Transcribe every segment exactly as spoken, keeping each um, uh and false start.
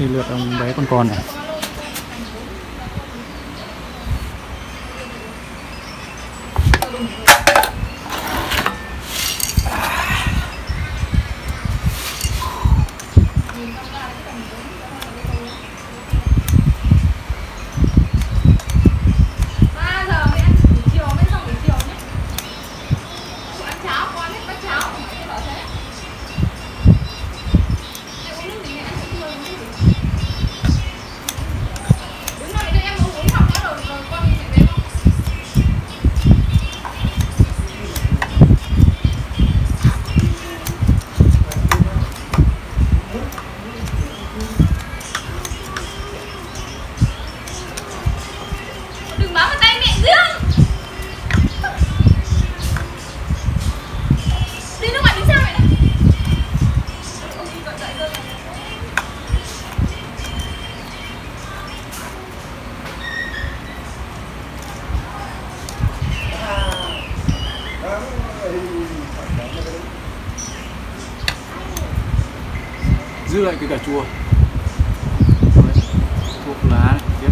Thì lượt ông bé con con này. Giữ lại cái cà chua. Đấy, thuốc lá này, tiếp.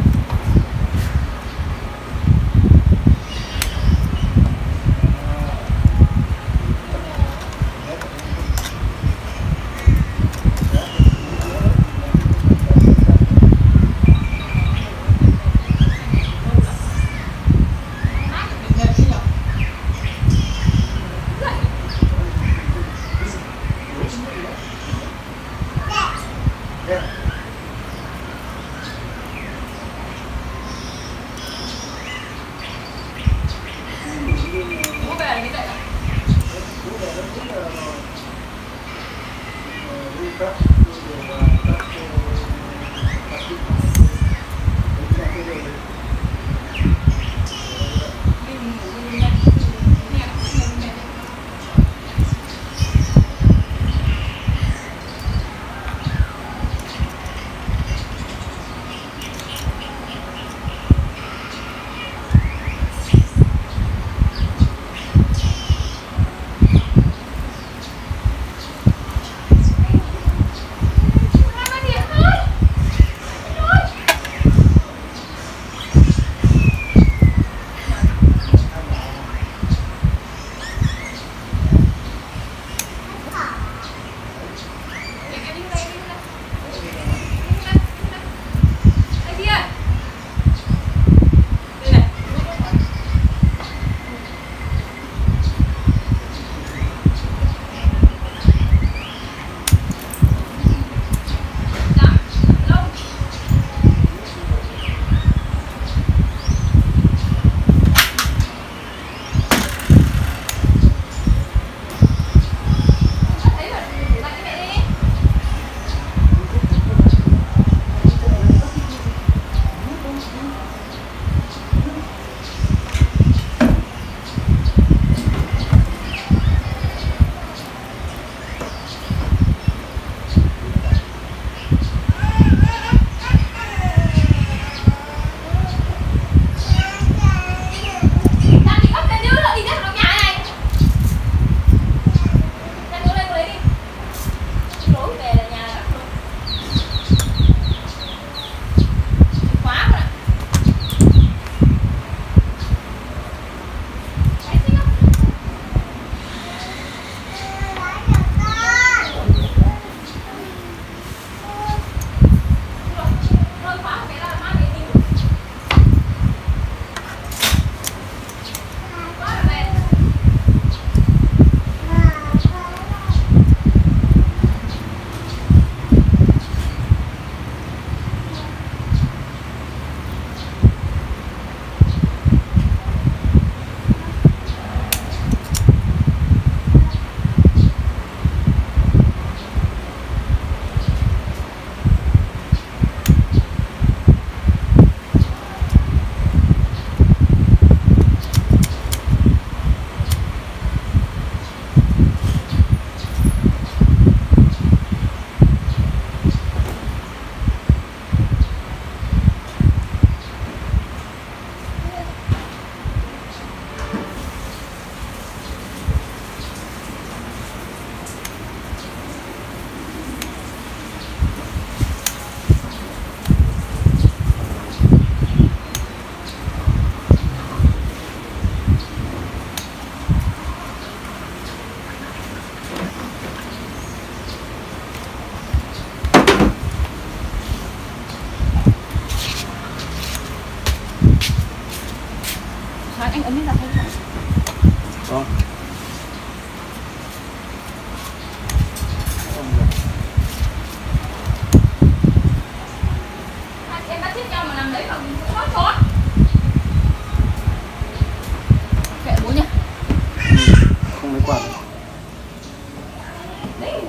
Không. Em bắt chết nhau mà nằm đấy mà nói chó. Kệ bố nhá. Không lấy quạt. Đấy.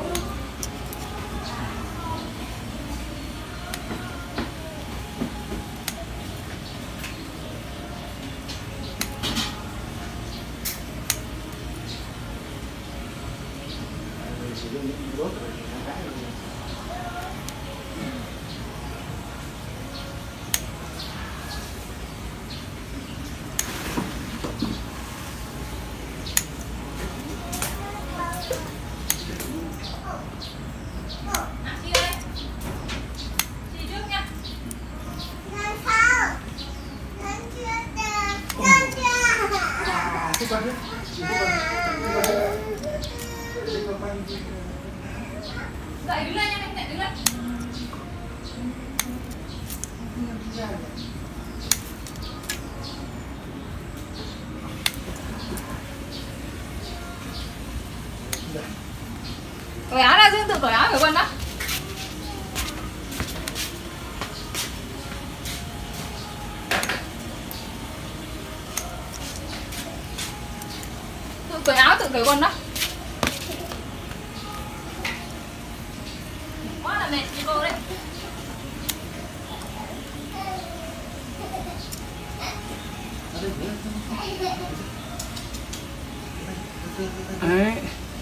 Dậy đứng lên nha, em dậy đứng lên. Cởi áo ra, Dương tự cởi áo cởi quần đó. Tự cởi áo tự cởi quần đó. Quá là mệt chị cô đấy. Đấy.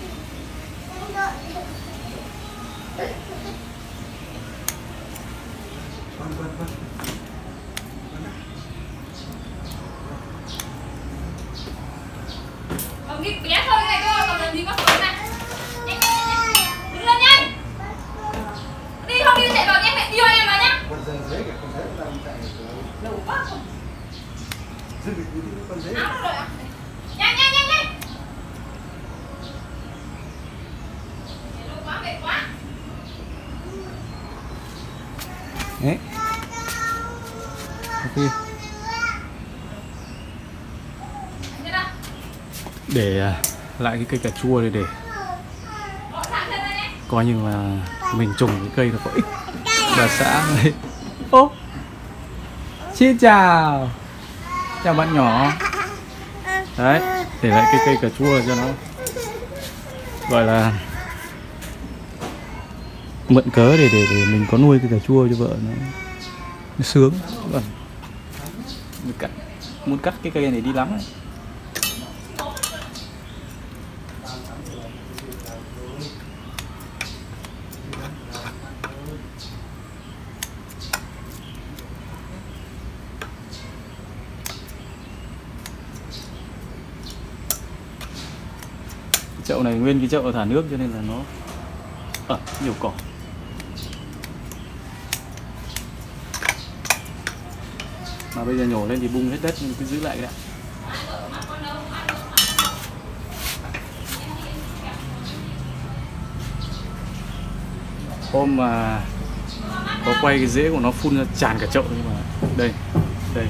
Còn cái bé thôi này cơ, còn làm gì có sống này. Nhanh, nhanh, nhanh. Đứng lên nhanh. Đi không đi chạy vào nhanh, mẹ yêu em vào nhá. Lâu quá không. Áo nó rồi à? Nhanh, nhanh, nhanh, nhanh. Lâu quá, mệt quá. Đấy. Ok. Để lại cái cây cà chua này để coi như là mình trồng cái cây nó có ích bà xã này. Ô, xin chào, chào bạn nhỏ. Đấy, để lại cái cây cà chua cho nó gọi là mượn cớ để để để mình có nuôi cây cà chua cho vợ nó, nó sướng. Vâng. Muốn cắt, muốn cắt cái cây này đi lắm ấy. Chậu này nguyên cái chậu thả nước cho nên là nó ẩn nhiều cỏ. Mà bây giờ nhổ lên thì bung hết đất nhưng cứ giữ lại cái đã. Hôm mà có quay cái rễ của nó phun ra tràn cả chậu nhưng mà đây, đây.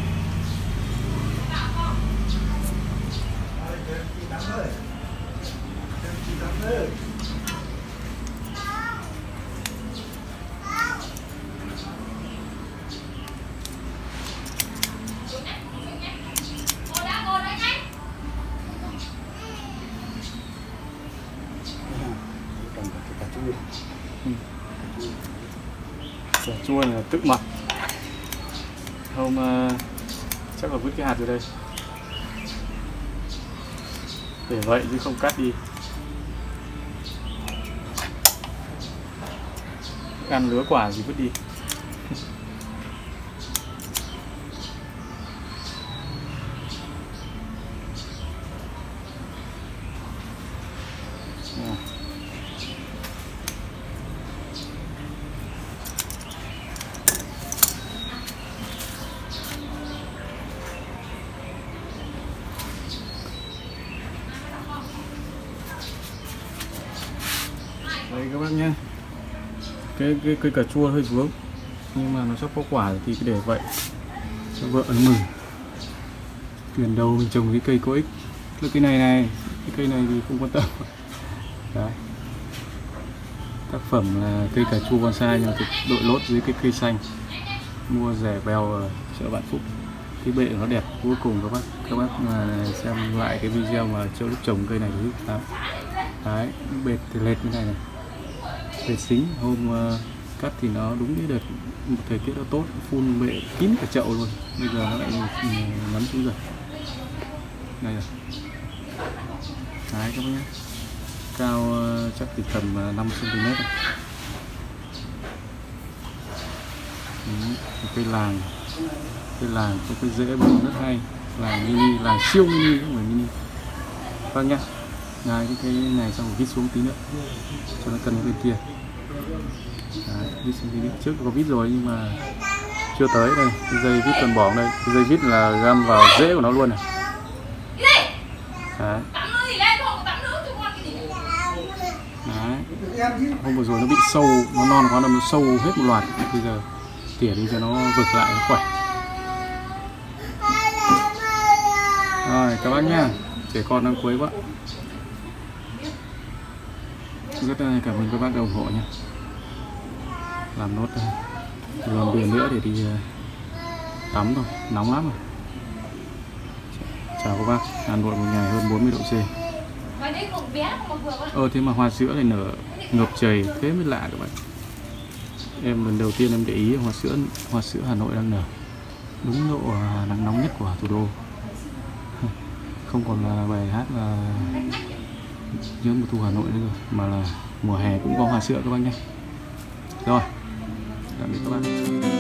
Cà chua này là tự mật. Hôm uh, chắc là vứt cái hạt vào đây để vậy chứ không cắt đi. Ăn lứa quả gì vứt đi. Đây các bác nhé, cái cái cây cà chua hơi vướng nhưng mà nó sắp có quả thì cứ để vậy cho vợ nó mừng. Tiền đâu mình trồng cái cây có ích. Được cây này này, cái cây này thì không quan tâm. Đấy. Tác phẩm là cây cà chua bonsai nhưng đội lốt dưới cái cây xanh. Mua rẻ bèo ở chợ Vạn Phúc. Cái bệ nó đẹp vô cùng các bác. Các bác mà xem lại cái video mà Châu lúc trồng cây này thì lắm. Đấy, bệt thì lệch như này này. Bệt xính hôm uh, cắt thì nó đúng cái đợt thời tiết nó tốt, phun bệ kín cả chậu luôn. Bây giờ nó lại ngấm xuống rồi. Đây rồi. Đấy các bác nhé. Cao uh, chắc thì tầm uh, năm xăng ti mét này. Đấy, cây làng. Cây làng có cái rễ bông rất hay. Làng mini, làng siêu mini không phải mini. Vâng nhá. Ngài cái cây này xong rồi vít xuống tí nữa cho nó cân bên kia. Đấy, vít xuống tí nữa. Trước có vít rồi nhưng mà chưa tới đây. Cái dây vít còn bỏ đây. Cái dây vít là găm vào rễ của nó luôn này. Đấy. Đấy. Hôm vừa rồi nó bị sâu, nó non quá nó sâu hết một loạt. Bây giờ tỉa đi cho nó vực lại nó khỏe. Rồi các bác nhá, trẻ con đang quấy quá. Rất cảm ơn các bác ủng hộ nhé. Làm nốt lần biển nữa để đi tắm thôi, nóng lắm rồi. Chào các bác, Hà Nội một ngày hơn bốn mươi độ C. Ờ thế mà hoa sữa này nở ngập trời thế mới lạ các bạn. Em lần đầu tiên em để ý hoa sữa hoa sữa Hà Nội đang nở đúng độ nắng nóng nhất của thủ đô. Không còn là bài hát là nhớ mùa thu Hà Nội nữa rồi, mà là mùa hè cũng có hoa sữa các bác nhé. Rồi, tạm biệt các bạn.